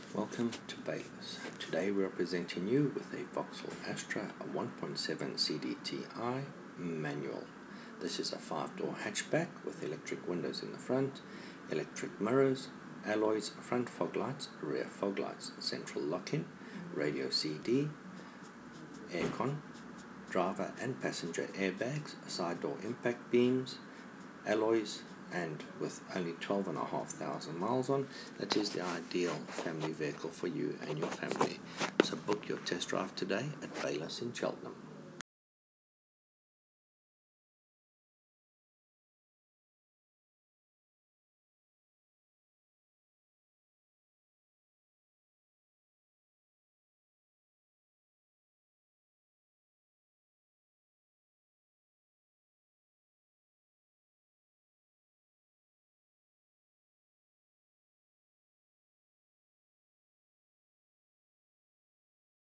Welcome to Baylis. Today we are presenting you with a Vauxhall Astra 1.7 CDTI manual. This is a 5-door hatchback with electric windows in the front, electric mirrors, alloys, front fog lights, rear fog lights, central lock-in, radio CD, aircon, driver and passenger airbags, side door impact beams, alloys, and with only 12,500 miles on, that is the ideal family vehicle for you and your family. So book your test drive today at Baylis in Cheltenham.